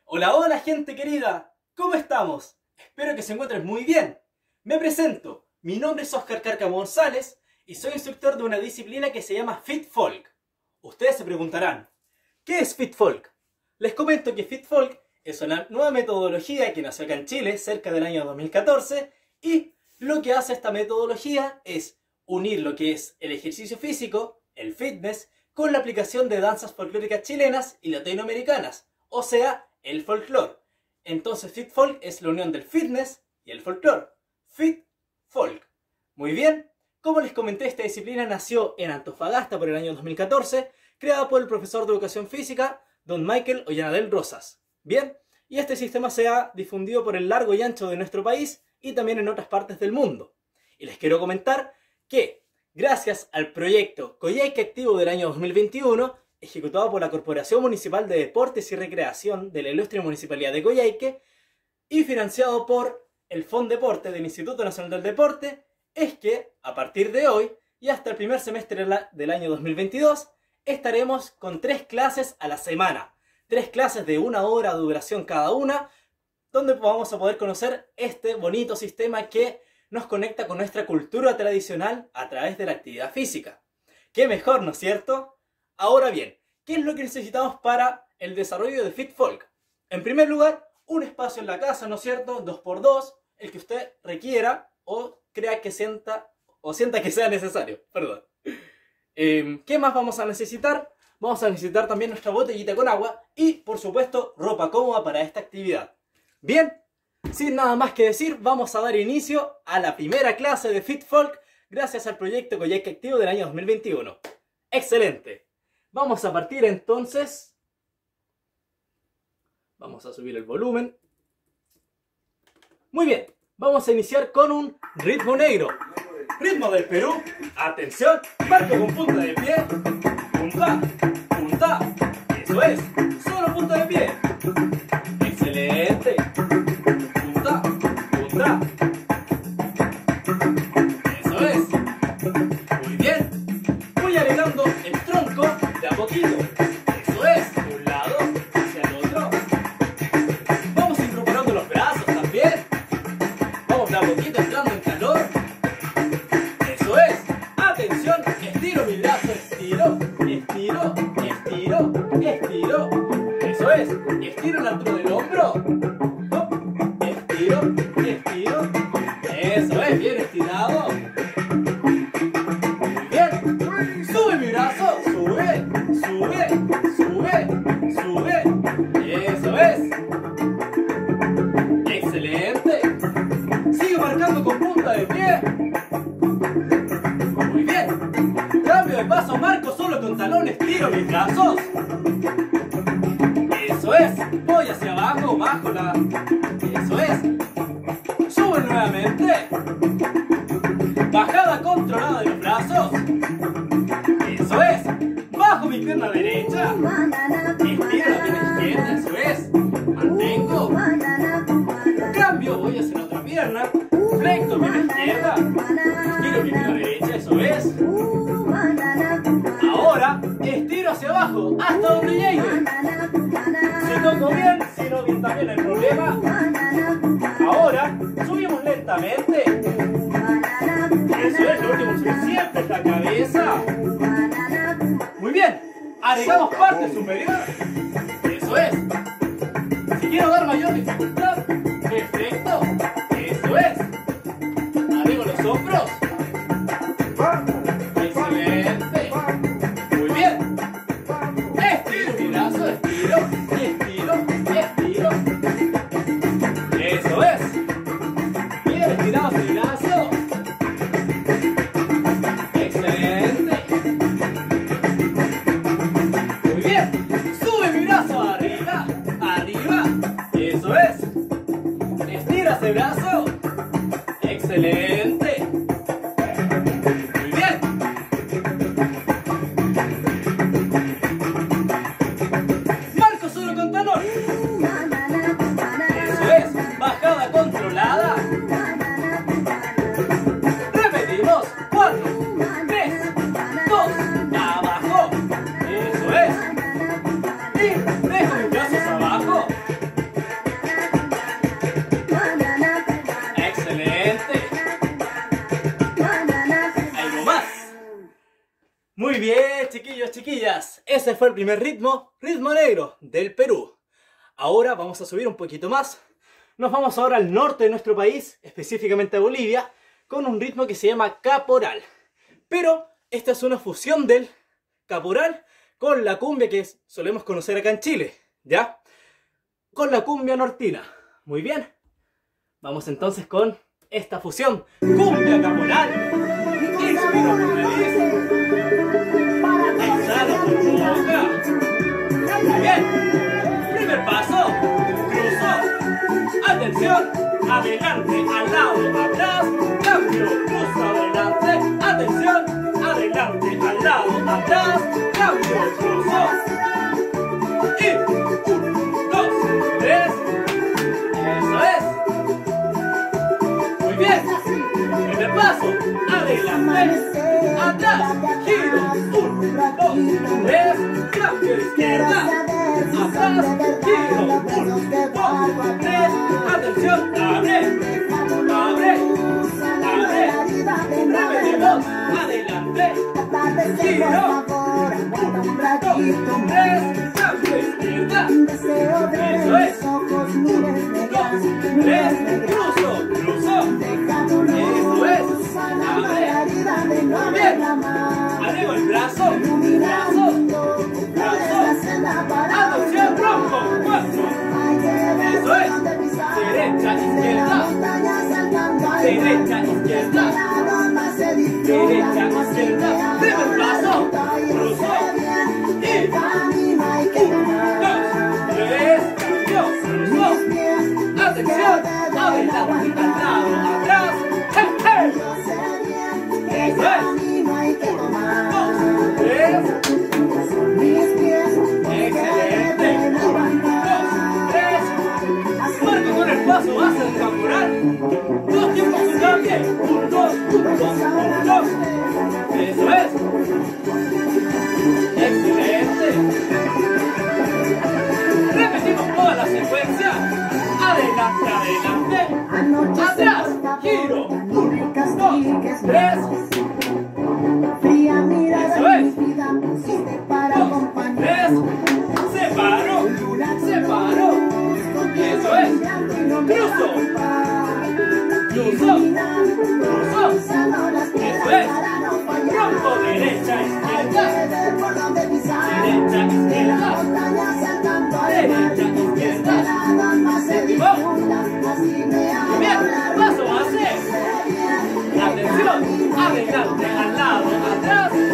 Hola, hola gente querida, ¿cómo estamos? Espero que se encuentren muy bien. Me presento, mi nombre es Oscar Cárcamo González y soy instructor de una disciplina que se llama Fit Folk. Ustedes se preguntarán, ¿qué es Fit Folk? Les comento que Fit Folk es una nueva metodología que nació acá en Chile cerca del año 2014 y lo que hace esta metodología es unir lo que es el ejercicio físico, el fitness, con la aplicación de danzas folclóricas chilenas y latinoamericanas, o sea, el folclore. Entonces Fit Folk es la unión del fitness y el folclore. Fit Folk. Muy bien, como les comenté, esta disciplina nació en Antofagasta por el año 2014, creada por el profesor de educación física, don Michael Ollanadel Rosas. Bien, y este sistema se ha difundido por el largo y ancho de nuestro país y también en otras partes del mundo. Y les quiero comentar que, gracias al proyecto Coyhaique Activo del año 2021, ejecutado por la Corporación Municipal de Deportes y Recreación de la Ilustre Municipalidad de Coyhaique y financiado por el FONDEPORTE del Instituto Nacional del Deporte, es que a partir de hoy y hasta el primer semestre del año 2022 estaremos con 3 clases a la semana. 3 clases de 1 hora de duración cada una, donde vamos a poder conocer este bonito sistema que nos conecta con nuestra cultura tradicional a través de la actividad física. ¡Qué mejor!, ¿no es cierto? Ahora bien, ¿qué es lo que necesitamos para el desarrollo de Fit Folk? En primer lugar, un espacio en la casa, ¿no es cierto? 2x2, el que usted requiera o crea que sienta que sea necesario. Perdón. ¿Qué más vamos a necesitar? Vamos a necesitar también nuestra botellita con agua y, por supuesto, ropa cómoda para esta actividad. Bien, sin nada más que decir, vamos a dar inicio a la primera clase de Fit Folk gracias al proyecto Coyhaique Activo del año 2021. ¡Excelente! Vamos a partir entonces. Vamos a subir el volumen. Muy bien, vamos a iniciar con un ritmo negro. Ritmo del Perú. Atención, marco con punta de pie. Punta, punta. Eso es, solo punta de pie. Excelente. Punta, punta. Eso es. Muy bien. Voy agregando el tronco de a poquito. Eso es, de un lado hacia el otro. Vamos incorporando los brazos también. Vamos de a poquito entrando en calor. Eso es. Atención, estiro mi brazo, estiro, estiro, estiro, estiro. Eso es, estiro la altura del hombro. Estiro, estiro. Eso es, bien estirado. Muy bien. Sube mi brazo, sube, sube, sube, sube. Eso es. Excelente. Sigue marcando con punta de pie. Muy bien. Cambio de paso, marco solo con talón, estiro mis brazos. Eso es. Voy hacia abajo, bajo la... Eso es. Sube nuevamente. Bajada controlada de los brazos. Eso es. Bajo mi pierna derecha. Estiro la pierna izquierda. Eso es. Mantengo. Cambio. Voy hacia la otra pierna. Flexo pierna izquierda. Estiro mi pierna derecha. Eso es. Ahora estiro hacia abajo. Hasta donde llegue. Si toco bien, si no bien también no hay problema. Ahora subimos lentamente. Eso es, lo último, subir siempre es la cabeza. Muy bien, agregamos parte superior. Eso es. Si quiero dar mayor dificultad, perfecto. Eso es. Agrego los hombros. Excelente. Muy bien. Estiro mi brazo, estiro, estiro, estiro. Eso es. Bien estirado mi brazo. Excelente. Muy bien. Sube mi brazo arriba, arriba. Eso es. Estira ese brazo. Excelente. Muy bien. Marco solo con talón. Eso es. Bajada controlada. Repetimos. 4, 3, 2, abajo. Eso es. Y dejo mis brazos abajo. ese fue el primer ritmo, ritmo negro del Perú. Ahora vamos a subir un poquito más. Nos vamos ahora al norte de nuestro país, específicamente a Bolivia, con un ritmo que se llama caporal. Pero esta es una fusión del caporal con la cumbia que solemos conocer acá en Chile, ¿ya? Con la cumbia nortina. Muy bien. Vamos entonces con esta fusión. Cumbia caporal. Inspiro por nariz. Exhalo por boca. Muy bien. Primer paso. Cruzo. Atención. Adelante, al lado, atrás. Cambio. Cruzo adelante. Atención. Adelante, al lado, atrás. Cambio. Cruzo. Y 1, 2, 3. Eso es. Muy bien. Primer paso. Adelante. Atrás. Giro. 1, 2, 3. Cambio izquierda. Atrás. Giro. 1, 2, 3. Atención. Abre. Abre. Abre. Repetimos. Adelante. Giro. 1, 2, 3. Cambio izquierda. Eso es. 1, 2, 3. Cruzo. Cruzo. Eso es. Abre. Bien. Arriba el brazo. Brazo. Brazo. Atención. Rompo. 4. Eso es. Derecha, izquierda. Derecha, izquierda. Derecha, izquierda. Primer paso. Cruzo. Y 1, 2, 3. Cambio. Cruzo. Atención. Adelante, al lado, atrás. ¡Hey, hey! Eso es. 1, 2, 3. Excelente. 1, 2, 3. Marco con el paso base del caporal. 2 tiempos con cambio. 1, 2, 1, 2, 1, 2. Eso es. Excelente. Repetimos toda la secuencia. Adelante, adelante. Atrás. Giro. 1, 2, 3. Eso es. 1, 2, 3. Separo. Separo. Eso es. Cruzo. Cruzo. Cruzo. Eso es. Rompo. Derecha, izquierda. Derecha, izquierda. Derecha, izquierda. Séptimo. Muy bien. Paso base. Atención. Adelante, al lado, atrás. 1,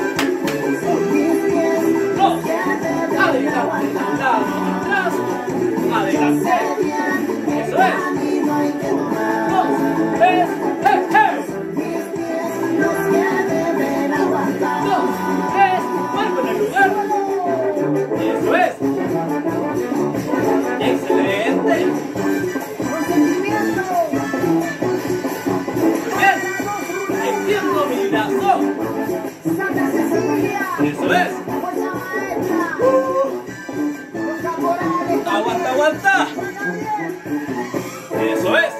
2. Adelante, al lado, atrás. Adelante. Eso es. 2, 3. ¡Hey, hey! 2, 3. Marco en el lugar. Eso es. Excelente. Bien. Extiendo mi brazo. Eso es. Aguanta, aguanta. Eso es.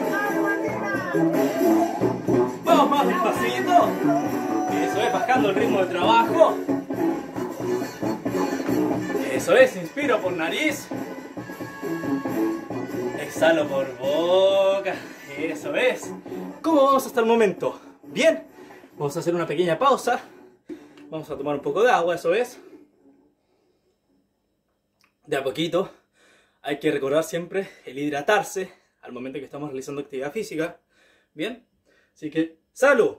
Vamos más despacito. Eso es, bajando el ritmo de trabajo. Eso es, inspiro por nariz. Exhalo por boca. Eso es. ¿Cómo vamos hasta el momento? Bien. Vamos a hacer una pequeña pausa. Vamos a tomar un poco de agua, eso es. De a poquito. Hay que recordar siempre el hidratarse al momento que estamos realizando actividad física. Bien. Así que, ¡salud!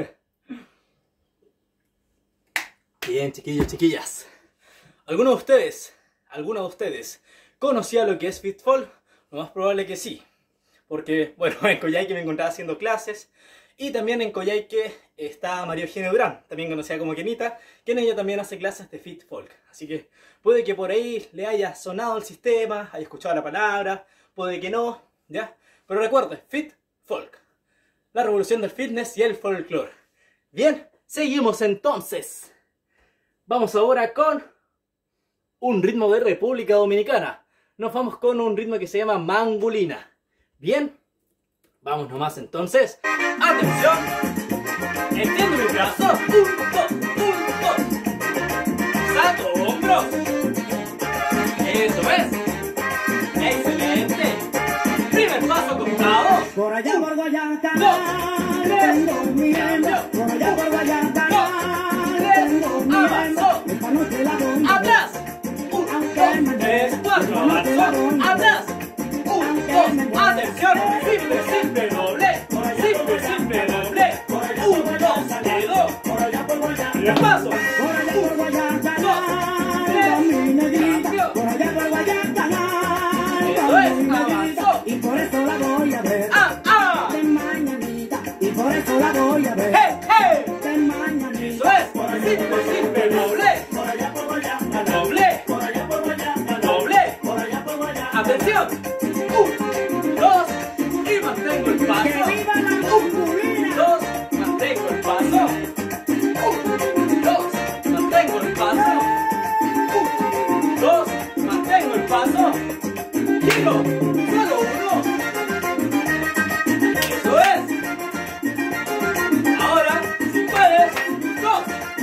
Bien, chiquillos, chiquillas. ¿Alguno de ustedes conocía lo que es Fit Folk? Lo más probable que sí. Porque, bueno, en Coyhaique me encontraba haciendo clases. Y también en Coyhaique está María Eugenia Durán, también conocida como Kenita, quien ella también hace clases de Fit Folk. Así que puede que por ahí le haya sonado el sistema, haya escuchado la palabra, puede que no, ¿ya? Pero recuerde, Fit Folk. La revolución del fitness y el folclore. Bien, seguimos entonces. Vamos ahora con un ritmo de República Dominicana. Nos vamos con un ritmo que se llama mangulina. Bien, vamos nomás entonces. ¡Atención! Extiendo mi brazo. 1, 2, 1, 2. Levantando hombros. Eso es. Excelente. Primer paso acostado. Por allá por Guayacán, 2, 3, tengo mi cambio. por allá por Guayacán, 2, 3, tengo mi avanzó. esta noche la doy. Atrás. 1, 2, 3, 4. Avanzó. Atrás. 1, 2. Atención. Simple, simple, doble. Simple, simple, doble. 1, 2, quedó. Primer paso. Por allá por Guayacán, 2, 3, con mi negrita, cambio. por allá por Guayacán, Eso con es, mi negrita, avanzó. y por eso la voy a ver. Ah, ah. De mañanita, y por eso la voy a ver. Hey, hey. De mañanita. Eso es. Simple, simple, doble. Doble. Doble. Atención. 1, 2. Y mantengo el Que paso. viva la 1, masculina. 2. Mantengo el paso. 1, 2. Mantengo el paso. 1, 2. Mantengo el paso. Giro. Solo 1. Eso es. Ahora, si puedes, 2.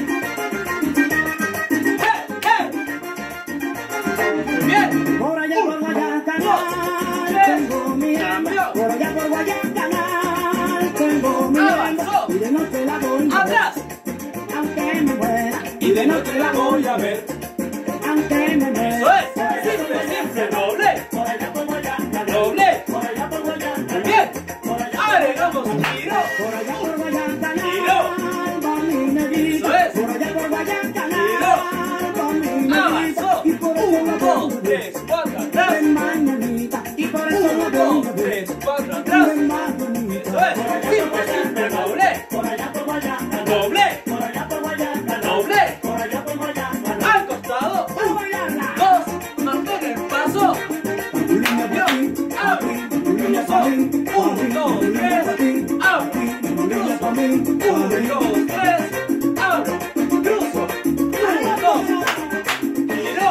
¡Hey, hey! Muy bien. Por allá por Guayacán, 2, 3, tengo mi cambio. por allá por Guayacán, tengo mi Avanzó. y de noche la voy a ver. Atrás. Aunque me muera, Y de noche la voy a ver. aunque me muera. Eso es. Simple, simple, doble. Doble. Muy bien. Agregamos un giro. Por allá por Guayacán, Giro. con mi negrita. Eso es. Por allá por Guayacán, Giro. con mi negrita. Avanzó. Y por eso 1, la 2, voy a ver. 3, 4, De atrás. mañanita, y por eso 1, la 2, voy a ver. 3, 4, atrás. De mañanita. Eso es. Simple, simple, doble. Doble. Doble. Al costado. A bailarla. 2. Mantén el paso. Cambio. Abro. Cruzo. 1, 2, 3. Abro. Cruzo. 1, 2, 3. Abro. Cruzo. 1, 2. Giro.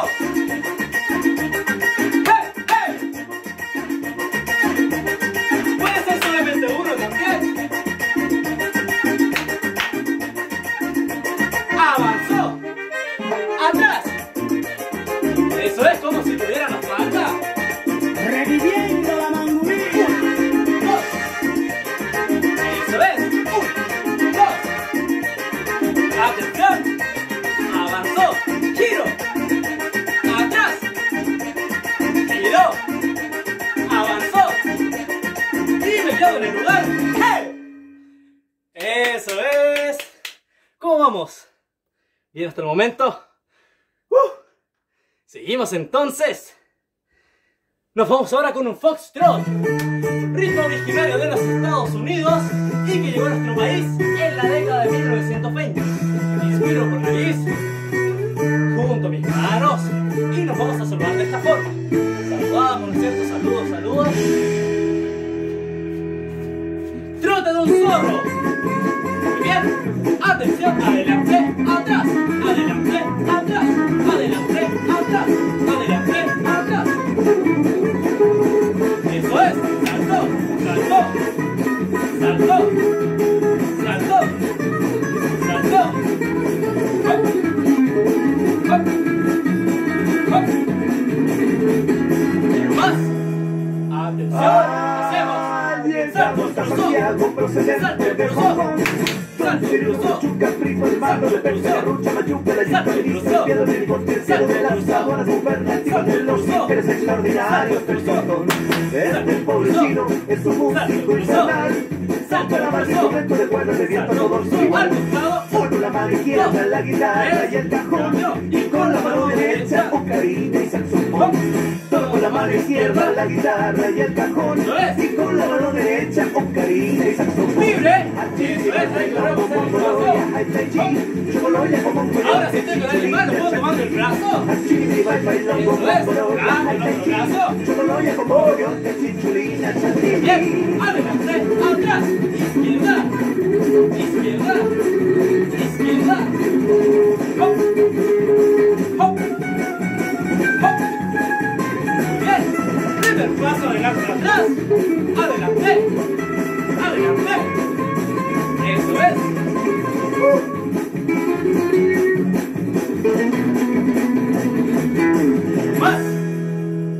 ¡Hey, hey! Puede ser solamente uno también. Avanzó. Atrás. Eso es como si tuviera la falda. Reviviendo la mangulina. 2. Eso es. 1, 2. Atención. Avanzó. Giro. Atrás. Giro. Avanzó. Y me quedo en el lugar. ¡Hey! Eso es. ¿Cómo vamos? ¿Bien hasta el momento? Seguimos entonces. Nos vamos ahora con un foxtrot, ritmo originario de los Estados Unidos y que llegó a nuestro país en la década de 1920. Me inspiro por nariz, junto a mis manos y nos vamos a saludar de esta forma. Saludamos, ¿no es cierto? Saludos, saludos. Trote de un zorro. Muy bien. Atención, adelante, atrás, adelante, atrás, adelante, atrás, adelante, atrás. Eso es, salto, salto, salto, salto, salto. Hop, hop, hop. Pero más. Atención, hacemos. Salto, cruzó, salto, cruzó. Salto, cruzó. Es un músico infernal. Salta la mano, instrumento de cuerdas de viento, todos igual. Con la mano izquierda la guitarra y el cajón, y con la mano derecha ocarina y saxofón. Con la mano izquierda la guitarra y el cajón, y con la mano derecha ocarina y saxofón. ¡Libre! Ahora si estoy con el animal, ¿lo puedo tomar del brazo? Eso es, cambio el otro brazo. Bien, adelante, atrás, izquierda, izquierda, izquierda. Hop, hop, hop. Bien, primer paso adelante, atrás, adelante, adelante. Eso es.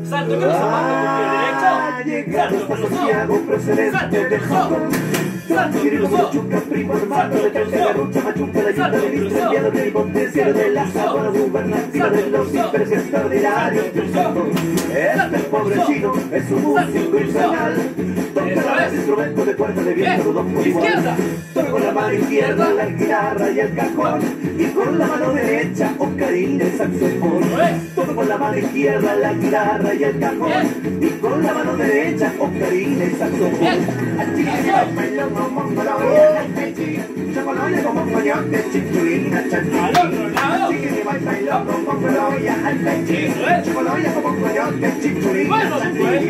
Salto con los zapatos con pie derecho. Llegamos hasta Santiago, procedente de Japón. Salto cruzó, primo hermano de tercera lucha, machuca la llanta de vista, enviado del potencial de la sábana gubernativa de los imperios extraordinarios. Este pobre chino es un músico infernal. Toca el instrumento de cuerda de viento, dos por igual. Toca con la mano izquierda la guitarra y el cajón, y con la mano derecha ocarina y saxofón. Toca con la mano izquierda la guitarra y el cajón, y con la mano derecha ocarina y saxofón. Como colonia, chocolate como coyote, chiquilina, chantilly. Chiquilina, bailo como colonia, al pecho. Chocolate como coyote, chiquilina, chantilly.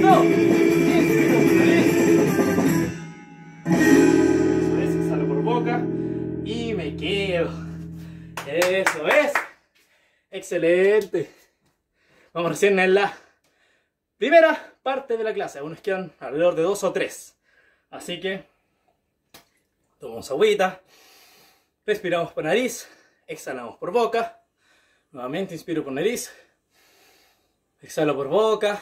Eso es, exhalo por boca y me quedo. Eso es. Excelente. Vamos recién en la primera parte de la clase. Aún nos quedan alrededor de 2 o 3. Así que tomamos agüita, respiramos por nariz, exhalamos por boca, nuevamente inspiro por nariz, exhalo por boca.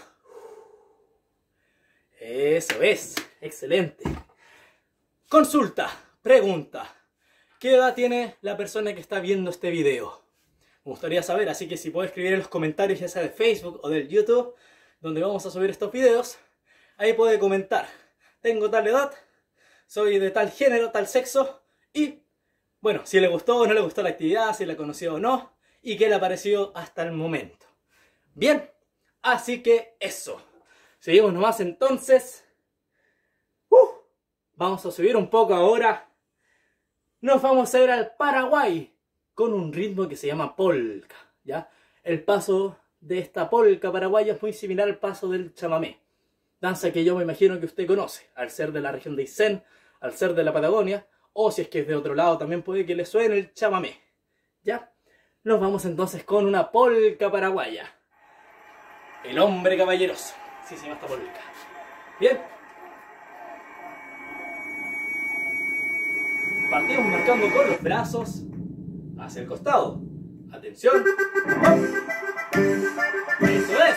Eso es, excelente. Consulta, pregunta, ¿qué edad tiene la persona que está viendo este video? Me gustaría saber, así que si puedo escribir en los comentarios, ya sea de Facebook o del YouTube, donde vamos a subir estos videos, ahí puede comentar. Tengo tal edad, soy de tal género, tal sexo, y bueno, si le gustó o no le gustó la actividad, si la conoció o no, y qué le ha parecido hasta el momento. Bien, así que eso. Seguimos nomás entonces. Vamos a subir un poco ahora. Nos vamos a ir al Paraguay con un ritmo que se llama polka, ¿ya? El paso de esta polka paraguaya es muy similar al paso del chamamé. Danza que yo me imagino que usted conoce, al ser de la región de Aysén, al ser de la Patagonia, o si es que es de otro lado también puede que le suene el chamamé. ¿Ya? Nos vamos entonces con una polka paraguaya. El hombre caballeroso. Así se llama esta polka. Bien. Partimos marcando con los brazos hacia el costado. Atención. Eso es.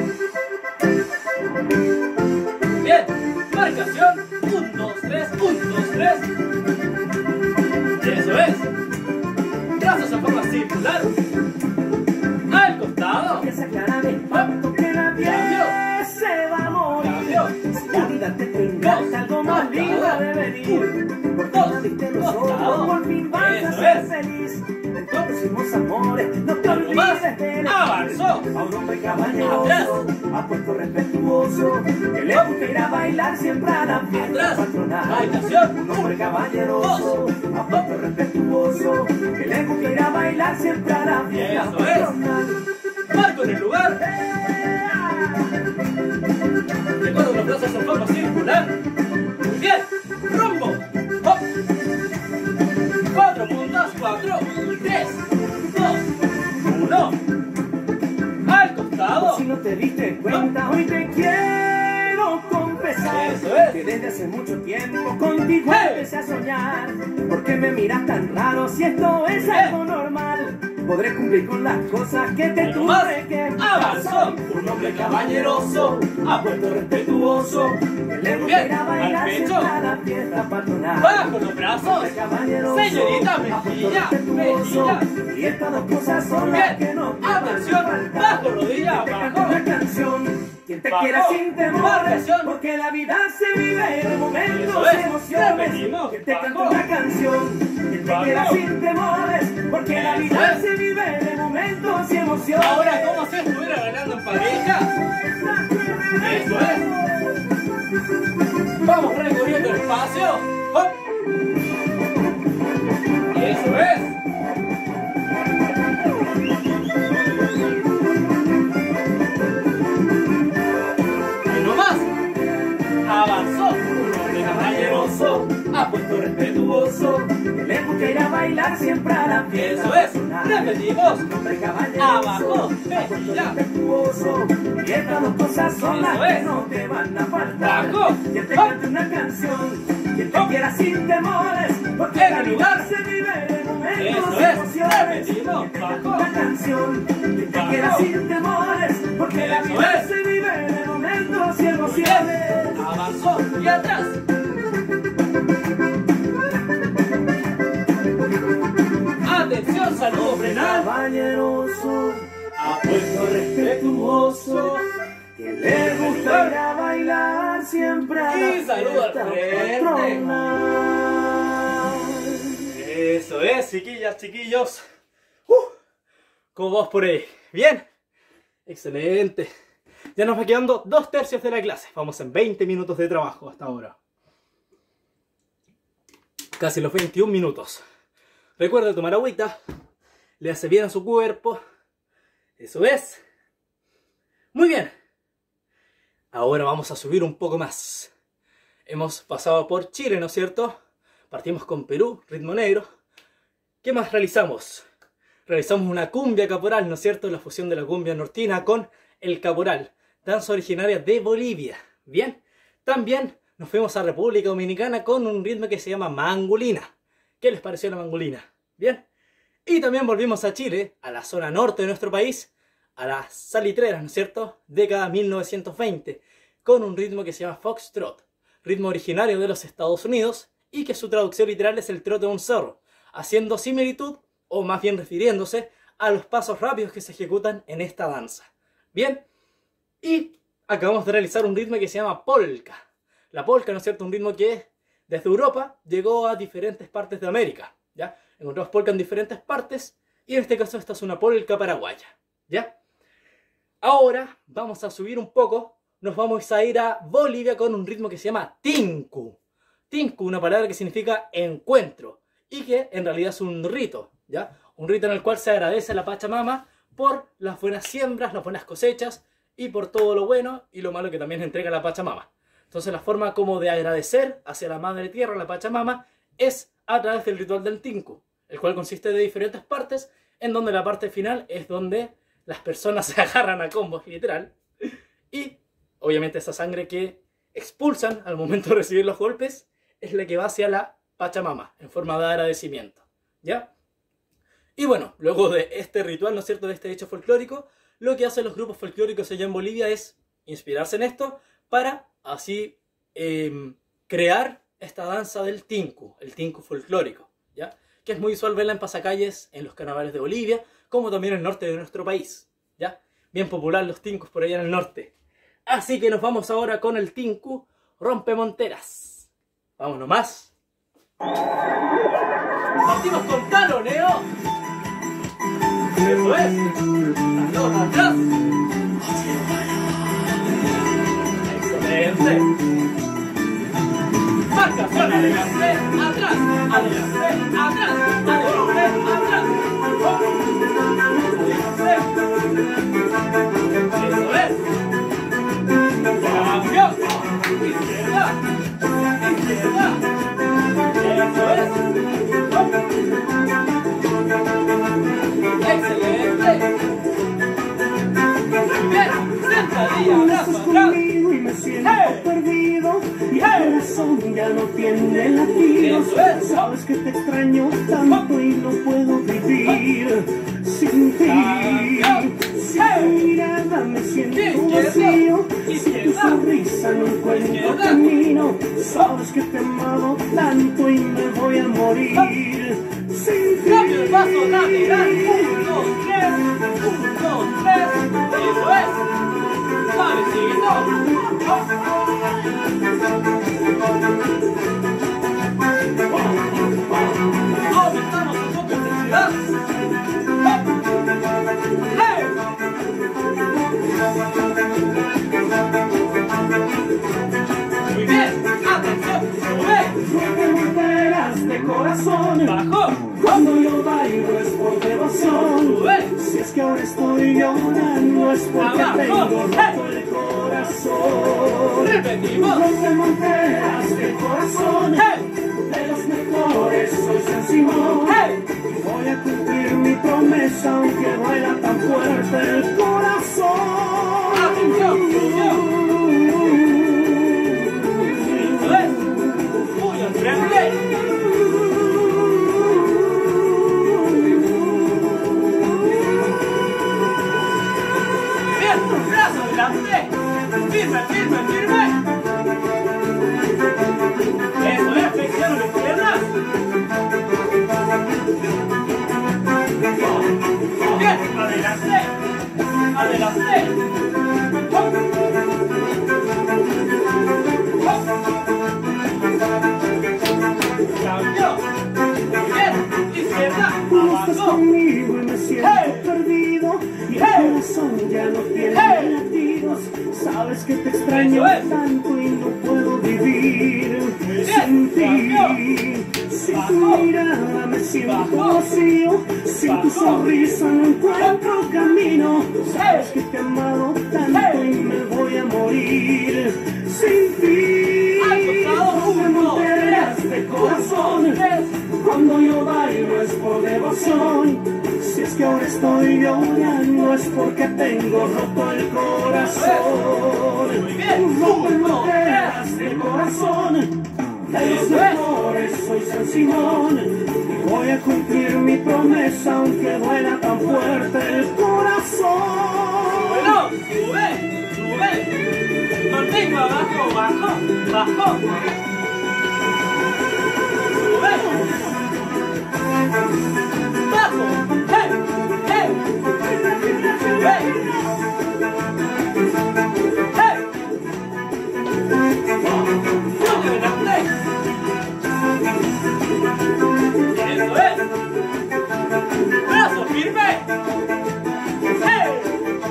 Bien, marcación, 1, 2, 3, 1, 2, 3. Eso es. Brazos en forma circular. Al costado. Piensa claramente que la vida se va a morir. Si la vida te brinda algo más lindo de venir, por fin abriste los ojos, por fin vas a ser feliz. De tus próximos amores, no te olvides de elegir avanzó. a un hombre caballeroso, apuesto respetuoso, que le gusta ir a bailar siempre a la fiesta patronal. Bailación. Un hombre caballeroso, apuesto respetuoso, que le gusta ir a bailar siempre a la fiesta Eso es. patronal. Marco en el lugar. Recuerdo los brazos en forma circular. Muy bien. Rumbo. Hop. 4 puntas. 4, 3, 2, 1. Al costado. Si no te diste cuenta, hoy te quiero confesar Eso es. que desde hace mucho tiempo contigo empecé a soñar. ¿Por qué me miras tan raro si esto es algo normal? Podré cumplir con las cosas que te tuve que avanzó. Un hombre caballeroso, apuesto respetuoso, que le gusta ir a bailar siempre a la fiesta patronal. bajo los brazos, señorita mejilla, mejilla. Y estas dos cosas son las que no te van a Atención, faltar. bajo rodilla, Te canto bajo. una canción, quien te Bajo. quiera sin temores, Marcación. porque la vida se vive en momentos Eso de es. emociones. Repetimos. Que te canto Bajo. una canción, quien te Bajo. quiera sin temores, porque la Eso vida es. se vive en momentos y emociones. Ahora, como si estuviera bailando en pareja. Eso es. Vamos recorriendo el espacio. ¡Hop! Eso es. Ahí nomás. Avanzó. Un hombre caballeroso, apuesto respetuoso. Que le gusta ir a bailar siempre a la fiesta Eso es. patronal. Repetimos. Un hombre caballeroso, Abajo, apuesto mejilla. respetuoso, y estas dos cosas son las Eso que es. no te van a faltar. Bajo. Que te Hop. cante una canción, quien te Hop. quiera sin temores, porque En la el vida lugar. se vive en momentos Eso y es. emociones. Repetimos. Que te cante Bajo. una canción, quien te Bajo. quiera sin temores, porque la Eso vida es. se vive cielo hacia él. Avanzó y atrás. Atención, saludo frenal. Caballeroso, Apuesto respetuoso. que le gusta ir a bailar siempre a la Y saludo al fiesta frente. patronal. Eso es, chiquillas, chiquillos. ¿Cómo vas por ahí? ¿Bien? Excelente. Ya nos va quedando 2/3 de la clase. Vamos en 20 minutos de trabajo hasta ahora. Casi los 21 minutos. Recuerda tomar agüita. Le hace bien a su cuerpo. Eso es. Muy bien. Ahora vamos a subir un poco más. Hemos pasado por Chile, ¿no es cierto? Partimos con Perú, ritmo negro. ¿Qué más realizamos? Realizamos una cumbia caporal, ¿no es cierto? La fusión de la cumbia nortina con el caporal. Danza originaria de Bolivia. Bien. También nos fuimos a República Dominicana con un ritmo que se llama mangolina. ¿Qué les pareció la mangolina? Bien. Y también volvimos a Chile, a la zona norte de nuestro país, a las salitreras, ¿no es cierto? Década 1920, con un ritmo que se llama foxtrot, ritmo originario de los Estados Unidos y que su traducción literal es el trote de un zorro, haciendo similitud, o más bien refiriéndose, a los pasos rápidos que se ejecutan en esta danza. Bien, y acabamos de realizar un ritmo que se llama polka. La polka, ¿no es cierto? Un ritmo que desde Europa llegó a diferentes partes de América, ¿ya? Encontramos polka en diferentes partes y en este caso esta es una polka paraguaya, ¿ya? Ahora vamos a subir un poco, nos vamos a ir a Bolivia con un ritmo que se llama tinku. Tinku, una palabra que significa encuentro y que en realidad es un rito, ¿ya? Un rito en el cual se agradece a la Pachamama por las buenas siembras, las buenas cosechas y por todo lo bueno y lo malo que también entrega la Pachamama. Entonces la forma como de agradecer hacia la Madre Tierra, la Pachamama, es a través del ritual del tinku, el cual consiste de diferentes partes, en donde la parte final es donde las personas se agarran a combos, literal, y obviamente esa sangre que expulsan al momento de recibir los golpes es la que va hacia la Pachamama, en forma de agradecimiento, ¿ya? Y bueno, luego de este ritual, ¿no es cierto?, de este hecho folclórico, lo que hacen los grupos folclóricos allá en Bolivia es inspirarse en esto para así crear esta danza del tinku, el tinku folclórico, ¿ya? Que es muy usual verla en pasacalles, en los carnavales de Bolivia, como también en el norte de nuestro país, ¿ya? Bien popular los tinkus por allá en el norte. Así que nos vamos ahora con el tinku Rompemonteras. Vamos nomás. Partimos con taloneo. Eso es. Talón atrás. Excelente. Marcación adelante, atrás, adelante, atrás, adelante, atrás. Adelante. Eso es. Cambio. Izquierda. Izquierda. Eso es. Excelente. Bien. Sentadilla, brazo atrás. Y me siento perdido y el corazón ya no tiene latidos. Sabes que te extraño tanto y no puedo vivir sin ti. Sin tu mirada me siento vacío, sin tu sonrisa no encuentro camino. Sabes que te he amado tanto y me voy a morir sin ti. Cambio el paso lateral. 1, 2, 3. 1, 2, 3. Eso es. Suavecito. Aumentamos un poco de intensidad. ¡Hey! Muy bien. Atención. Sube. Rompemonteras de corazón. Bajo. Cuando yo bailo es por devoción. Sube. Si es que ahora estoy llorando es porque Abajo. tengo roto el corazón. Repetimos. Rompemonteras de corazón. ¡Hey! De los mejores soy San Simón. ¡Hey! Voy a cumplir mi promesa aunque duela tan fuerte el corazón. Atención. Eso es. Muy al frente. Bien, brazo adelante. Firme, firme, firme. Cambio. Bien. Izquierda. Tú estás Abajo. conmigo y me siento perdido. Y el corazón ya no tiene latidos. Sabes que te extraño Eso es. tanto y no puedo vivir sin ti. Sin tu mirada me siento vacío. Sin tu sonrisa no encuentro camino. Sabes que te he amado tanto y me voy a morir sin ti. No me monteras de corazón. Cuando yo bailo es por devoción. Si es que ahora estoy llorando es porque tengo roto el corazón. No me monteras de corazón. De los mejores soy San Simón. Y voy a cumplir mi promesa aunque duela tan fuerte el corazón. Bueno, sube, sube. Mantengo abajo, bajo, bajo. Sube. Bajo. Hey, hey. Sube. Hey. Muy adelante. Eso es. Brazo firme. Hey.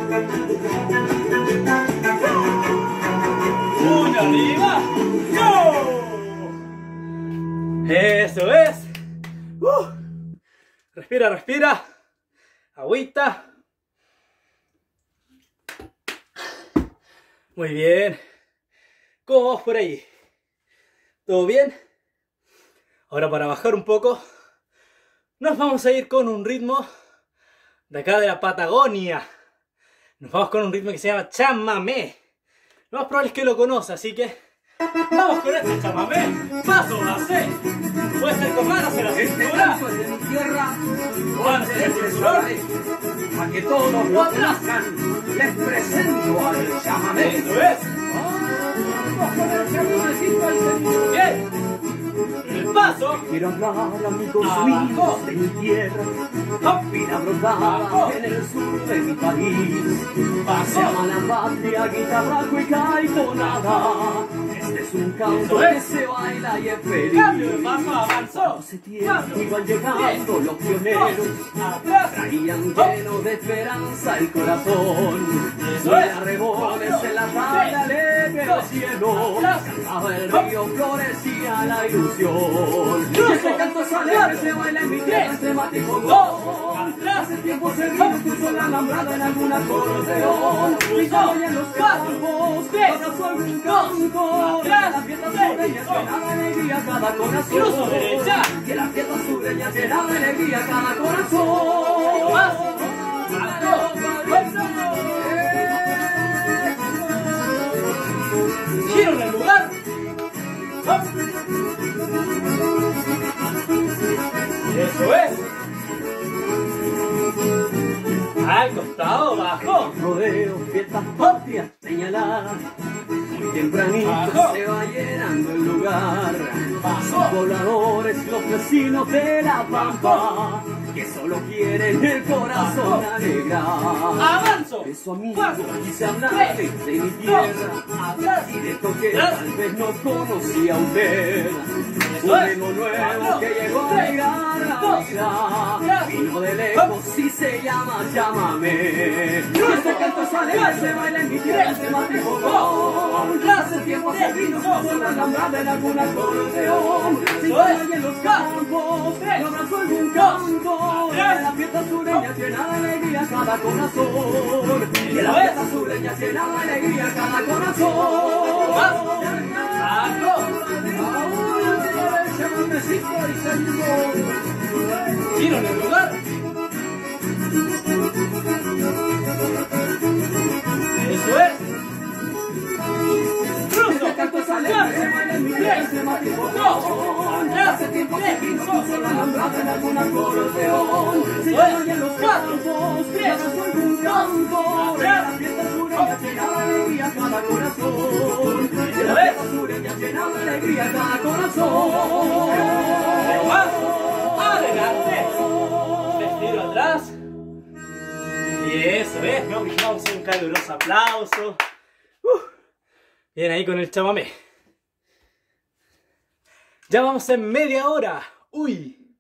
Muy arriba. ¡Go! Eso es. Respira, respira. Agüita. Muy bien. ¿Cómo vamos por ahí? ¿Todo bien? Ahora para bajar un poco, nos vamos a ir con un ritmo de acá de la Patagonia. Nos vamos con un ritmo que se llama chamamé. Lo más probable es que lo conoce, así que vamos con este chamamé. Paso base. Puede ser con manos en la cintura. de mi tierra, Manos en el cinturón. para que todos lo conozcan, les presento al chamamé. Eso es. Vamos con el chamanecito al señor. Bien. El paso. Quiero hablar, amigos Abajo. míos, de mi tierra, Hop. vida brotada en el sur de mi país. Se Paso. llama la patria, guitarra, cueca y tonada. Este es un canto Eso es. que se baila y es feliz. Cambio de paso. Avanzó. Hace tiempo iban llegando los pioneros. Atrás. Traían Hop. lleno de esperanza el corazón. Eso es. Arreboles en la tarde alegre del cielo. Cantaba el río, florecía la ilusión. Y este canto es alegre, se baila en mi tierra, este mático gol. Hace tiempo se vino, puso la alambrada en algún acordeón. Y soy en los campos, abrazó algún canto. Las fiestas sureñas llenan de alegría cada corazón. Cruzo derecha. Que las fiestas sureñas llenan de alegría cada corazón. Giro en el lugar. Hop. Eso es. Al costado, bajo. Rodeo, fiestas patrias señaladas. Muy tempranito Bajo. se va llenando el lugar. Paso. Voladores, los vecinos de la pampa, que solo quieren el corazón alegrar. Avanzo. Eso, amigo, Cuatro. quise hablar de mi tierra. Atrás. Y de esto que Atrás. tal vez no conocía usted. Eso Un es. ritmo nuevo Cuatro. que llegó a Tres. alegrar la Dos. vida. Tres. Vino de lejos y se llama Llámame. Este canto es alegre, se baila en mi tierra, se matrimonó. Hace tiempo se vino con la alambrada en algún acordeón. Se baila en los campos, lo abrazó algún canto. En la fiesta sureña llena de alegría cada corazón. En la fiesta sureña llena de alegría cada corazón. Giro en el lugar. Eso es. Cruzo. Este canto es alegre, se baila en mi tierra, se matrimonó. Hace tiempo se vino con la alambrada en algún acordeón. Se llama en los campos, abrazó algún canto. En la fiesta sureña llena de alegría cada corazón. En la fiesta sureña llena de alegría cada corazón. Adelante. Estiro atrás. Y eso es. Vamos a caluroso aplauso. Bien ahí con el chamamé. Ya vamos en media hora. Uy.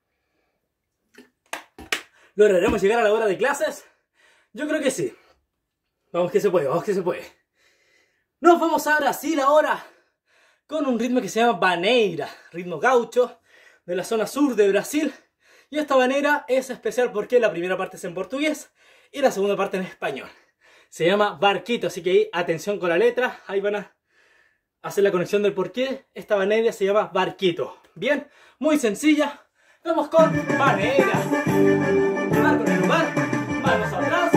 ¿Lograremos llegar a la hora de clases? Yo creo que sí. Vamos que se puede, vamos que se puede. Nos vamos a Brasil ahora con un ritmo que se llama vaneira, ritmo gaucho de la zona sur de Brasil. Y esta vaneira es especial porque la primera parte es en portugués y la segunda parte en español. Se llama Barquito, así que ahí atención con la letra, ahí van a hacer la conexión del por qué esta vaneira se llama Barquito. Bien, muy sencilla. Vamos con vaneira. Marco en el lugar, manos atrás.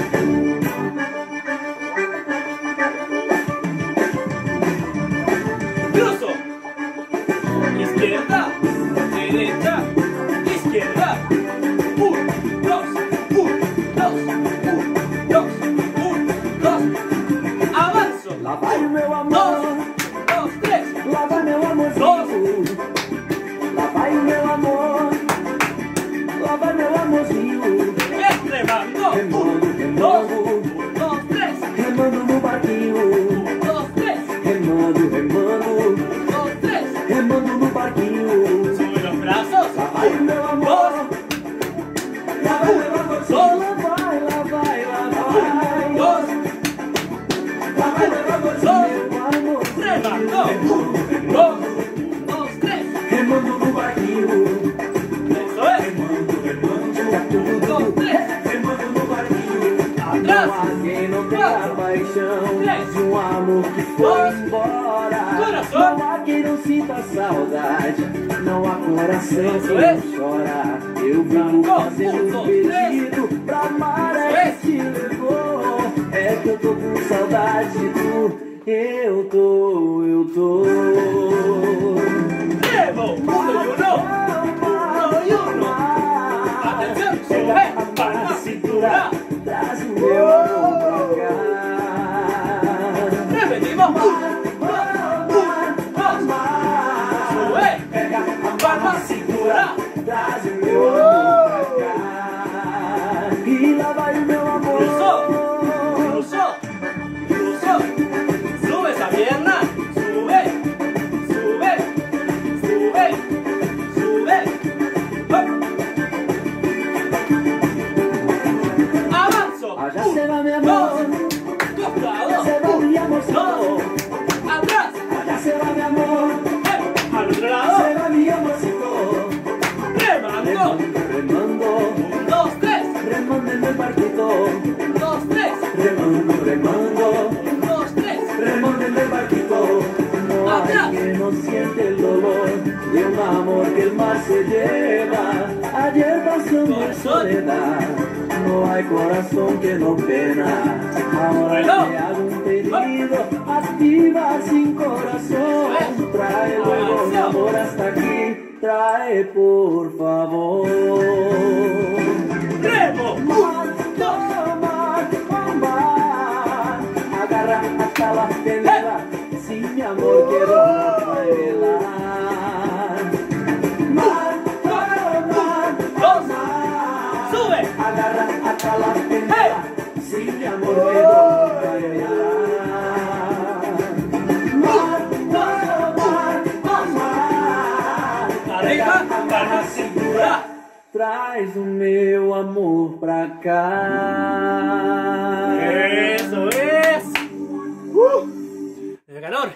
Cruzo. Izquierda, derecha, izquierda. 1, 2, 1, 2, 1, 2, 1, 2. Avanzo. Lá vai o meu amor. 2, 3. Lá vai meu amorzinho. Lá vai o meu amor. Lá vai meu amorzinho. Remando. Remando, 1, remando. 2, 3. Remando no barquinho. 1, 2, 3. Remando, remando. 1, 2, 3. Remando no barquinho. Sube los brazos. Lá vai o meu amor. Lá vai meu amorzinho. Lá vai, lá vai, lá vai. 2, Lá vai meu amorzinho. Meu amor. remando. 1, 2, 3. Remando no barquinho. Eso es. Remando, remando. 1, 2, 3. Remando no barquinho. Atrás. Não há quem não tenha paixão Três. de um amor que foi embora. Coração. Não há quem não sinta saudade. Não há coração Isso que é. não chora. Eu vivo fazendo um pedido pra amar é que te levou. É que eu tô com saudade de tu. Eu tô. Remo. 1 y 1. 1 y 1. Atención. Sube. Palma, cintura. Traz o meu amor pra cá. Repetimos. 1, 2, 2. Sube. Palma, cintura. Traz o meu amor pra cá. E lá vai o meu amor. Cruzó. Cruzó. Sube esa pierna. Sube. Sube. Sube. Sube. Hop. Avanzo. Allá se va mi amor. Costado. Se va mi amorcito. 2. Atrás. Allá se va mi amor. Al otro lado. Se va mi amorcito. Remando. Remando. 1, 2, 3. Remando en el barquito. 1, 2, 3. Remando, remando. 1, 2, 3. Remando en el barquito. No Atrás. hay quien no siente el dolor de un amor que el mar se lleva. Ayer pasó en soledad. No hay corazón que no pena. Ahora te hago un pedido. Activa sin corazón. Trae luego mi amor hasta aquí. Trae por favor. Remo. 1, 2. Agarra hasta la teneda. Si mi amor quiero bailar. Mar, 2. Sube. agarra hasta la teneda. Si mi amor quiero bailar. Arriba. Palma, cintura. Traz o meu amor pra cá. Eso es. El calor.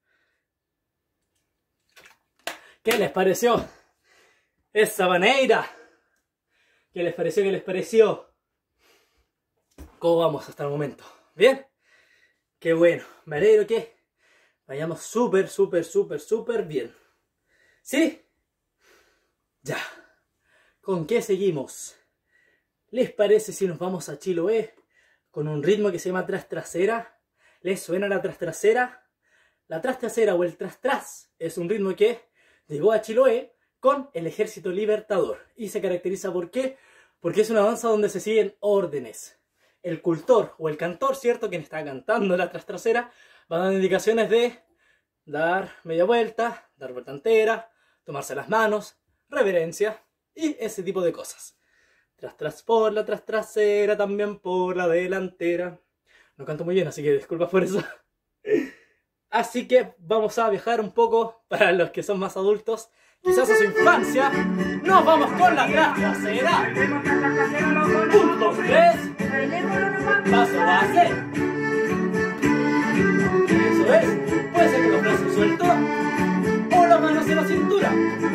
¿Qué les pareció esa vaneira? ¿Qué les pareció? ¿Qué les pareció? ¿Cómo vamos hasta el momento? ¿Bien? Qué bueno. Me alegro que vayamos súper bien. ¿Sí? Ya. ¿Con qué seguimos? ¿Les parece si nos vamos a Chiloé con un ritmo que se llama tras trasera? ¿Les suena la tras trasera? La tras trasera o el tras tras es un ritmo que llegó a Chiloé con el Ejército Libertador y se caracteriza ¿por qué? Porque es una danza donde se siguen órdenes. El cultor o el cantor, ¿cierto? Quien está cantando la tras trasera va dando indicaciones de dar media vuelta, dar vuelta entera, tomarse las manos, reverencia y ese tipo de cosas. Tras tras por la tras trasera, también por la delantera. No canto muy bien, así que disculpas por eso. Así que vamos a viajar un poco para los que son más adultos, quizás a su infancia. Nos vamos con la trasera. 1, 2, 3. Paso base. Eso es. Puede ser con los brazos sueltos o las manos en la cintura.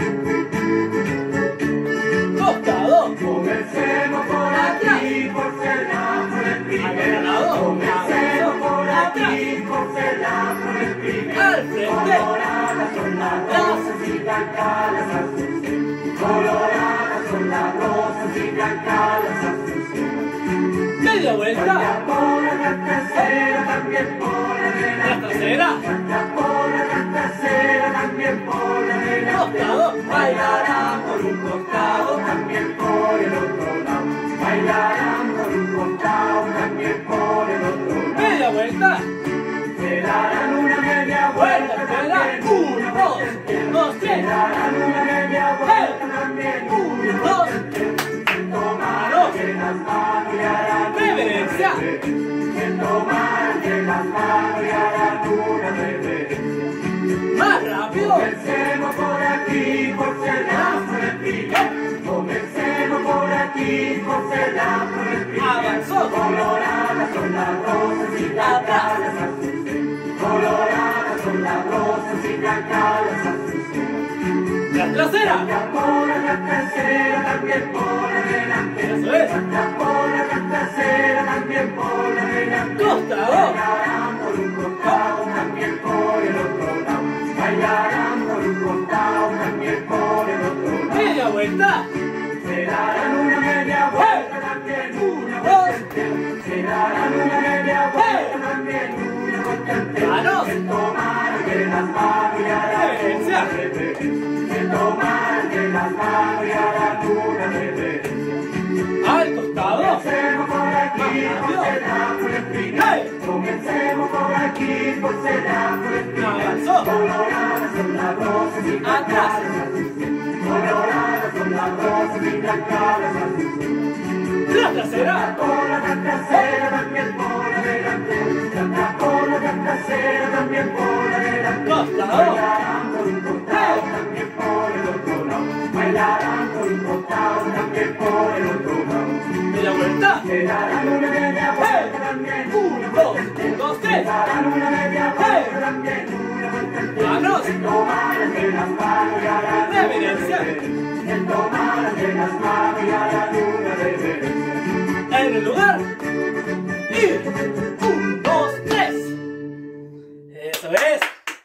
Costado. Comencemos por aquí, por ser el primer. Comencemos por aquí, por ser el primer. Al frente. Coloradas son las rosas y blancas las azucenas. Coloradas son las rosas y blancas las azucenas. Media vuelta. Por la trasera, también por la delantera. La trasera. Por la trasera, también por la delantera. Costado. Bailarán por un costado, también por el otro lado. Bailarán por un costado, también por el otro lado. Media vuelta. Se darán una media vuelta, también 1, 2, 2, 3. se darán una media vuelta, también 1, 2. tomarán de las manos y harán Reverencia. se tomarán de las manos y harán una reverencia. Más rápido. Comencemos por aquí, por ser el primer. Comencemos por aquí, por ser el primer. Avanzó. Coloradas son las rosas y blancas las azucenas. Coloradas son las rosas y blancas las azucenas. La trasera. Por la trasera, también por la delantera. Eso es. Por la trasera, también por la delantera. Costado. Bailarán por un costado, también por el otro lado. Bailarán por un costado, también por el otro lado. Media vuelta. Se darán una media vuelta, también una vuelta entera. Se darán una media vuelta, también una vuelta entera. Manos. Se tomarán de las manos y harán una reverencia. Se tomarán de las manos y harán una reverencia. Al costado. Comencemos por aquí, por ser el primer. Comencemos por aquí, por ser el primer. Avanzó. Coloradas son las rosas y blancas Atrás. las azucenas. Coloradas son las rosas y blancas las azucenas. La trasera. Por la trasera, también por la delantera. Por la trasera, también por la delantera. Costado. Bailarán por un costado, también por el otro lado. Bailarán por un costado, también por el otro lado. Media vuelta. Se darán una media vuelta, también 1, 2, 2, 3. darán una media vuelta, también una vuelta entera. Manos. Se tomarán de las manos y harán Reverencia. Se tomarán de las manos y harán una reverencia. En el lugar. Y 1, 2, 3. Eso es.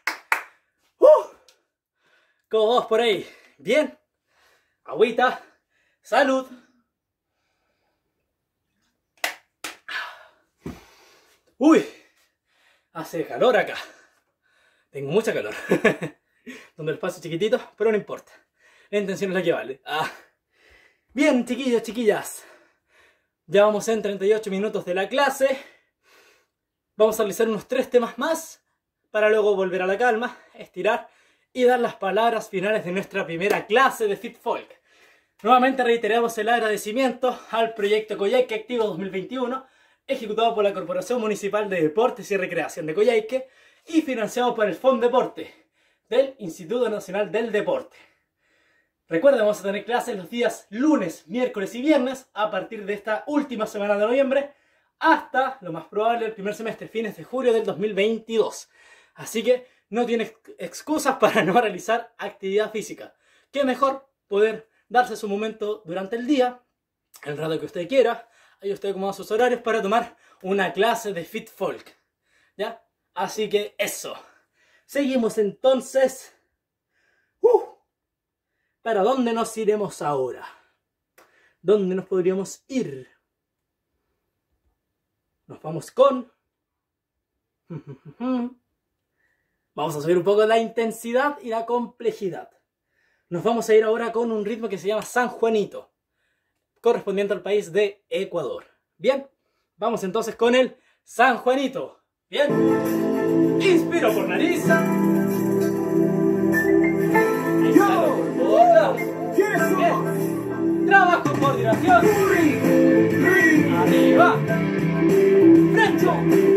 ¿Cómo vamos por ahí? ¿Bien? Agüita. Salud. Uy. Hace calor acá. Tengo mucha calor. Donde el espacio es chiquitito, pero no importa. La intención es la que vale. Bien, chiquillos, chiquillas. Ya vamos en 38 minutos de la clase. Vamos a realizar unos 3 temas más para luego volver a la calma, estirar y dar las palabras finales de nuestra primera clase de Fit Folk. Nuevamente reiteramos el agradecimiento al proyecto Coyhaique Activo 2021, ejecutado por la Corporación Municipal de Deportes y Recreación de Coyhaique y financiado por el Fondeporte del Instituto Nacional del Deporte. Recuerden, vamos a tener clases los días lunes, miércoles y viernes a partir de esta última semana de noviembre hasta, lo más probable, el primer semestre, fines de julio del 2022. Así que no tiene excusas para no realizar actividad física. Qué mejor poder darse su momento durante el día, el rato que usted quiera, ahí usted acomoda sus horarios para tomar una clase de Fit Folk. ¿Ya? Así que eso. Seguimos entonces. ¿Para dónde nos iremos ahora? ¿Dónde nos podríamos ir? Nos vamos con... Vamos a subir un poco la intensidad y la complejidad. Nos vamos a ir ahora con un ritmo que se llama San Juanito, correspondiente al país de Ecuador. Bien, vamos entonces con el San Juanito. Bien, inspiro por nariz. Exhalo por boca. Bien, trabajo en coordinación. Arriba, frente.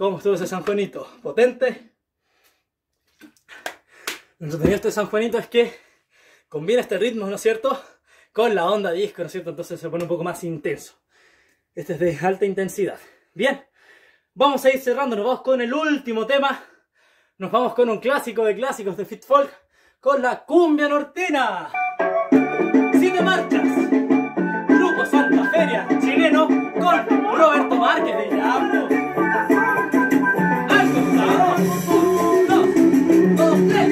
¿Cómo estuvo ese San Juanito? ¿Potente? Lo entretenido de este San Juanito es que combina este ritmo, ¿no es cierto?, con la onda disco, ¿no es cierto? Entonces se pone un poco más intenso. Este es de alta intensidad. Bien, vamos a ir cerrando, nos vamos con el último tema. Nos vamos con un clásico de clásicos de Fit Folk, con la cumbia nortina. 7 marchas. Grupo Santa Feria chileno con Roberto Márquez de Llamo. Al costado. 1, 2, 3.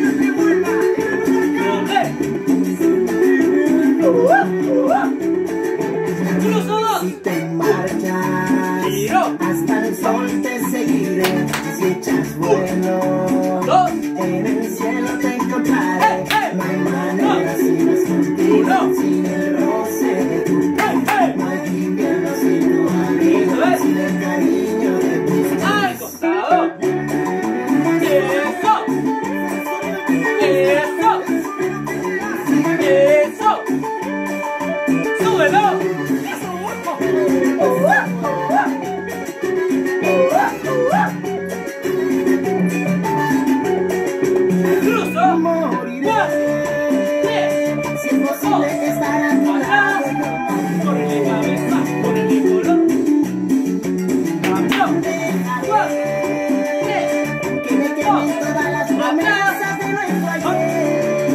2, 3. Cruzo 2. Si te marchas, Giro. hasta el sol te seguiré. Si echas vuelo, 2. en el cielo te encontraré. No hay manera si no es contigo, Uno. sin el roce de tu piel. No hay invierno sin tu abrigo, sin el cariño de tus pies. Al costado. Eso. Eso. Eso. Súbelo. Cruzo. Moriré, 3. si es posible estar a tu lado. Ponele cabeza, ponele color. Cambio. 4. 3. Que me queden todas las promesas de nuestro ayer.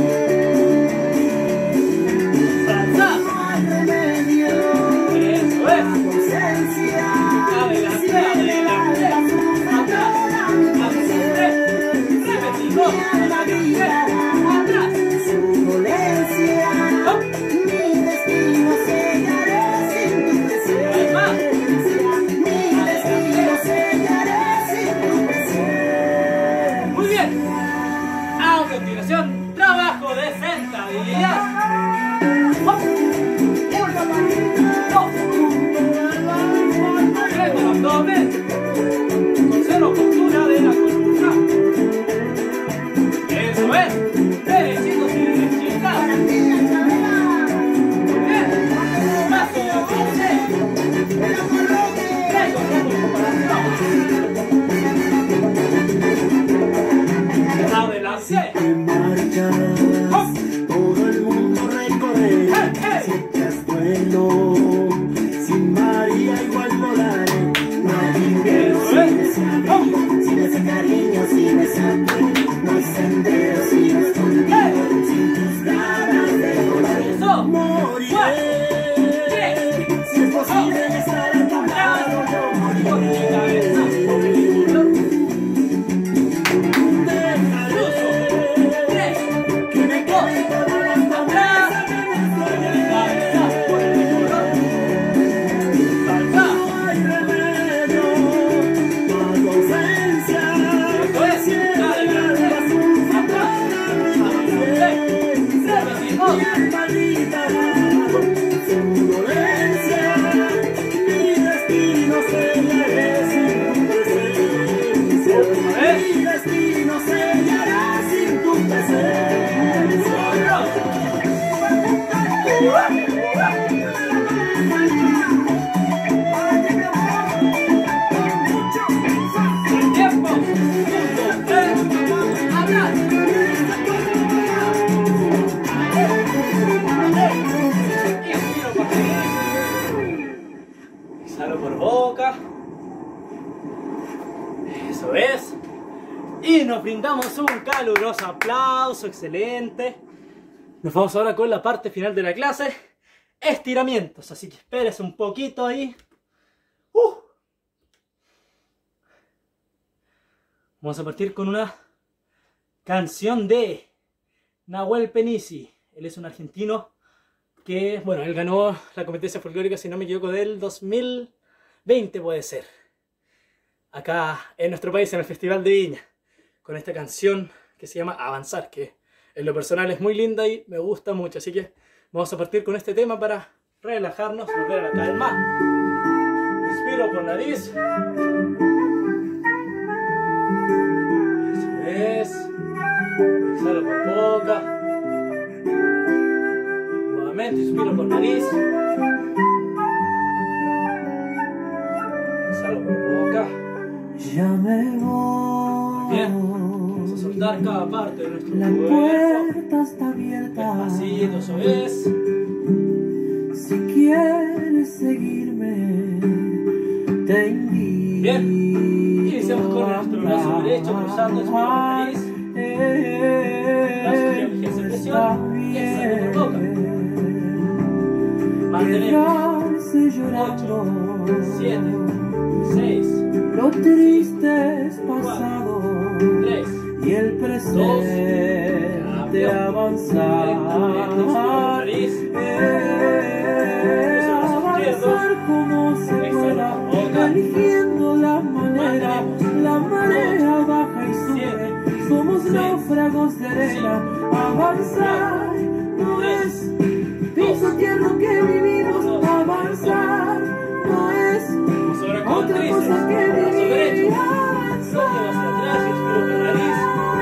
Salsa. No hay remedio, Eso es. ausencia. Adelante, Si me adelante. levantas, Atrás. Adelante. Repetimos. mi alma brillará. Atrás. Su dolencia, mi destino sellaré sin tu presencia. Mi destino sellaré sin tu presencia. Muy bien. A continuación, trabajo de sentadillas. Hop. 1, 2. Aprieto el abdomen. Conservo postura de la columna. Eso es. Derechitos y derechitas. Muy bien. Paso de frente. Recorriendo el comparación. Adelante. Marchas, todo el mundo recorrerá. Si echas vuelo, sin María igual volaré. No hay invierno sin ese abrigo, sin ese cariño, sin esa piel. No hay sendero sin escondido, sin tus ganas de volar. Eso. Moriré, si es posible estar a tu lado, yo Ponele moriré. cabeza, ponele color. Cruzo. 3. Que me queden todas las Atrás. Ponele cabeza, ponele color. Salsa. hay remedio, no hay ausencia. Eso es. Adelante. Atrás. Adelante. Repetimos. Maldita su dolencia, mi destino sellaré sin tu presencia. Mi destino sellará sin tu presencia. Tiempo. 1, 2, 3. Atrás. Inspiro por nariz. Exhalo por boca. Eso es. Y nos brindamos un caluroso aplauso. Excelente. Nos vamos ahora con la parte final de la clase. Estiramientos. Así que espérese un poquito ahí. Vamos a partir con una canción de Nahuel Penisi. Él es un argentino que, bueno, él ganó la competencia folclórica, si no me equivoco, del 2020 puede ser. Acá en nuestro país, en el Festival de Viña. Con esta canción que se llama Avanzar, que en lo personal es muy linda y me gusta mucho. Así que vamos a partir con este tema para relajarnos, volver a la calma. Inspiro por nariz. Es. Exhalo por boca. Nuevamente inspiro por nariz. Exhalo por boca. Ya me voy. Bien. Vamos a soltar cada parte de nuestro La cuerpo. puerta está abierta. Despacito, eso es. Si quieres seguirme, te invito. Bien. Iniciamos con nuestro brazo derecho cruzando el espino por nariz. Brazo izquierdo ejerce presión. Y exhalo por boca. Mantenemos. 8, 7, 6, Lo triste es pasado 3, y el presente avanzar. Avanzar como se pueda, eligiendo la marea baja y sube. Somos náufragos de arena. Avanzar no es pisotear lo que vivimos. Avanzar no es otra cosa que vivir. Avanzar hacia atrás y expiro por nariz.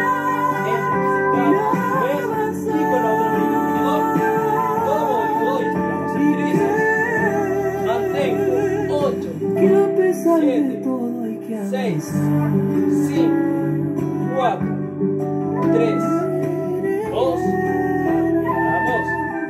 Entra, y con la otra nariz. Todo y expiramos en crisis. Mantengo. 8, que a pesar de 7, todo hay que 6, avanzar. 5, 4, 3, 2, vamos.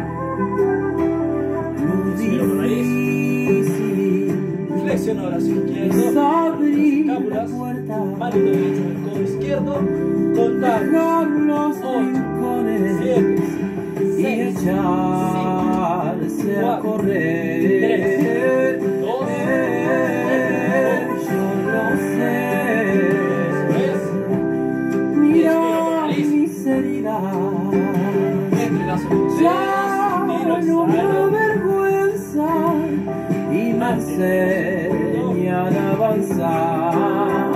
Expiro por nariz. Flexiono brazo izquierdo. Abrir la Escápulas. puerta, Manito derecho del codo izquierdo. Contamos. dejar los 8, rincones 7, y 6, echarse a 4, correr. 3, 2, Yo lo sé. eso Mira es. mis heridas. Entre las opciones. Ya no me avergüenza y me enseñan a avanzar.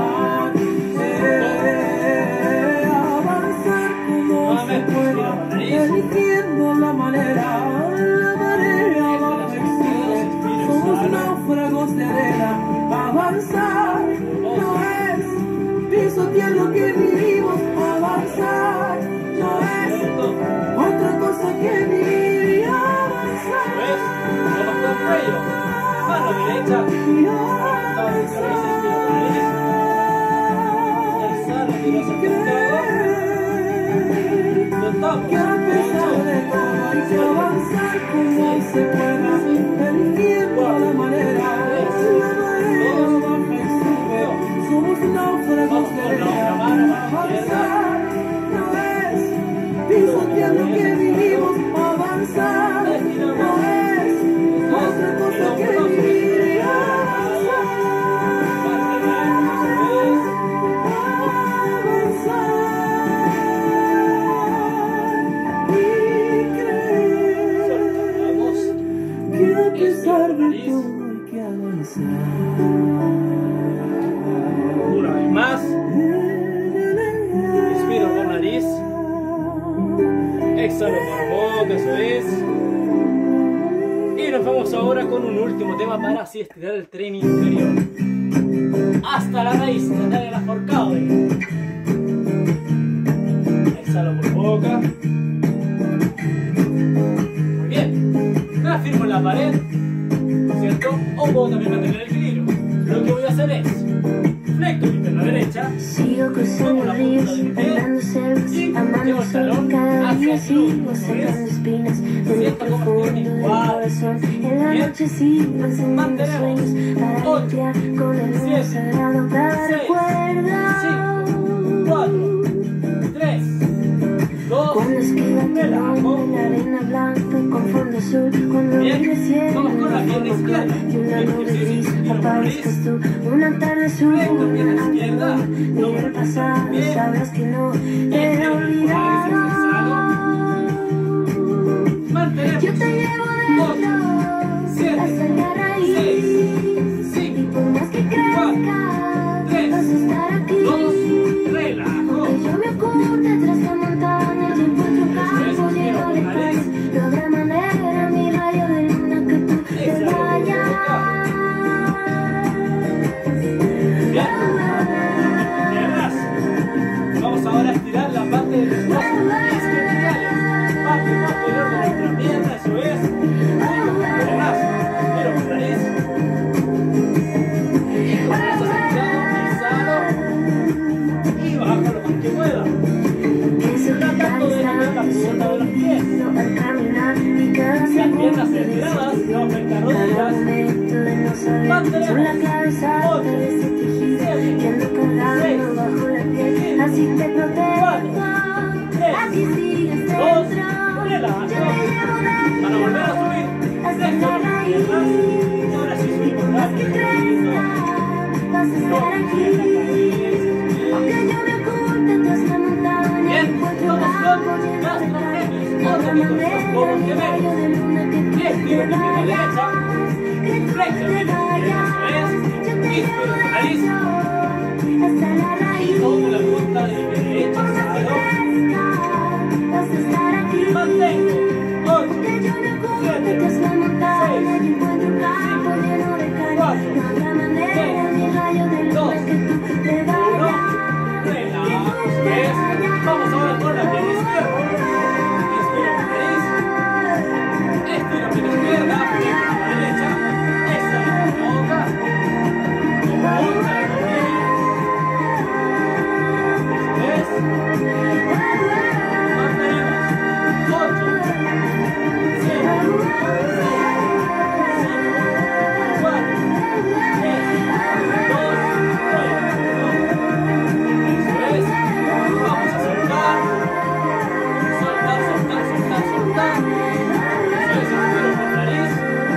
Avanzar como se pueda, eligiendo la marea baja y sube. Somos náufragos de arena. Avanzar no es pisotear lo que vivimos. Avanzar no es otra cosa que vivir. Avanzar. Vamos con cuello. Mano derecha. Que a pesar de todo hay que avanzar como se pueda, eligiendo la marea baja y sube. Somos náufragos de arena. Avanzar no es pisotear lo que vivimos. Avanzar no es otra cosa que vivir. Avanzar. Que a pesar de todo hay que avanzar. Una vez más. Inspiro por nariz. Exhalo por boca, eso es. Y nos vamos ahora con un último tema para así estirar el tren inferior. Hasta la raíz, tratar el aforcado. Exhalo por boca. Muy bien. Me afirmo en la pared, ¿cierto? O puedo también mantener el equilibrio. Lo que voy a hacer es flecto mi pierna derecha, Sigo cruzando ríos, andando selvas, amando el sol cada día sigo sacando espinas en lo profundo del corazón. En la noche sigo encendiendo sueños para limpiar con el humo sagrado cada recuerdo. 4, 3, 2, Cuando esquiva tu relajo. nombre en la arena blanca con fondo azul, cuando Bien, mire cielo vamos con la en pierna forma izquierda. clara y una Bien, nube ejercicio, gris tiro por aparezcas tú. nariz. Una tarde azul, Flecto, pierna una izquierda. alma del pasado, Bien. sabrás que no te he Exhalo. olvidado. Mantenemos. Yo te llevo dentro 7, hasta la raíz 6, 5, y por más que crezca 3, vas a estar aquí. 2, relajo. Aunque yo me oculte tras la montaña, yo encuentro un campo lleno de paz. No habrá manera, mi rayo de luna, que tú te vayas. Bien. Piernas. Vamos ahora a estirar la parte de los brazos. punta de los pies. al caminar y cada Las segundo piernas de estiradas, sentir no frente a cada rodillas. momento de no saber son la clave exacta de ese tejido que ando cargando bajo la piel. Así te protejo, así sigues dentro. Yo te llevo Para volver a dentro subir, hasta la raíz. y ahora sí subimos Más que crezca, vas a estar aquí. Aunque yo me oculte tras la montaña, Bien, encuentro un vamos campo con lleno las de trapecios. calma. No habrá Otro manera como ni que rayo de luna que tú te Estiro mi pierna vayas. derecha. Que tú Flexión te de la vayas. izquierda, eso es. Yo te llevo Inspiro por nariz. dentro hasta la raíz. Tomo la punta de mi pie derecho, Por más que salgo. crezca, vas a estar aquí. Mantengo. 8, Que yo me oculte tras la montaña y encuentro un campo lleno de caña. No habrá manera ni rayo de luna que tú te vayas. Vamos ahora con la pierna izquierda. Inspiro por nariz. Estiro pierna izquierda. Pierna derecha. Exhalo por la boca. Punta de los pies. Eso es. Mantenemos. 8, 7, 4, 3, 2, 1. Vamos a soltar. Soltar, soltar, soltar, soltar. Eso es, inspiro por nariz.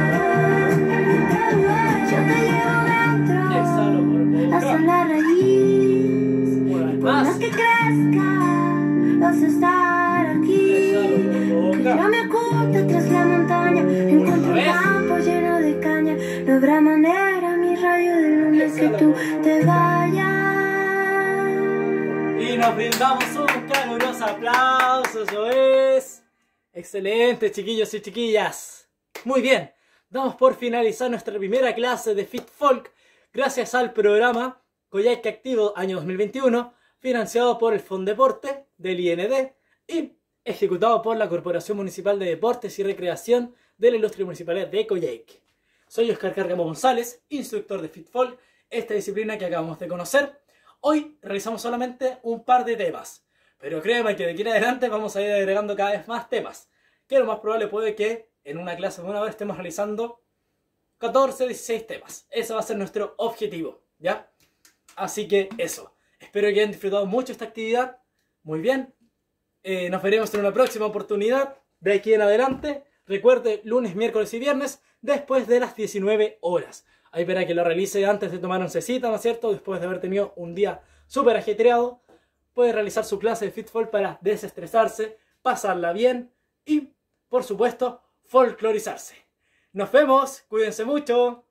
Yo te llevo dentro Exhalo por hasta boca. la raíz. Una vez Por más más. que crezca, vas a estar aquí. Exhalo por Que boca. yo me oculte tras la montaña, encuentro un vez. campo lleno de caña. No habrá manera ni rayo de luna que tú te vayas. Y nos brindamos un caluroso aplauso, eso es. Excelente, chiquillos y chiquillas. Muy bien, damos por finalizar nuestra primera clase de Fit Folk gracias al programa Coyhaique Activo año 2021, financiado por el Fondeporte del IND y ejecutado por la Corporación Municipal de Deportes y Recreación de la Ilustre Municipalidad de Coyhaique. Soy Oscar Cárcamo González, instructor de Fit Folk, esta disciplina que acabamos de conocer. Hoy realizamos solamente un par de temas, pero créeme que de aquí en adelante vamos a ir agregando cada vez más temas, que lo más probable puede que en una clase de una hora estemos realizando 14, 16 temas. Ese va a ser nuestro objetivo, ¿ya? Así que eso, espero que hayan disfrutado mucho esta actividad. Muy bien, nos veremos en una próxima oportunidad de aquí en adelante. Recuerde, lunes, miércoles y viernes después de las 19 horas. Ahí verá que lo realice antes de tomar oncecita, ¿no es cierto? Después de haber tenido un día súper ajetreado, puede realizar su clase de Fit Folk para desestresarse, pasarla bien y, por supuesto, folclorizarse. Nos vemos, cuídense mucho.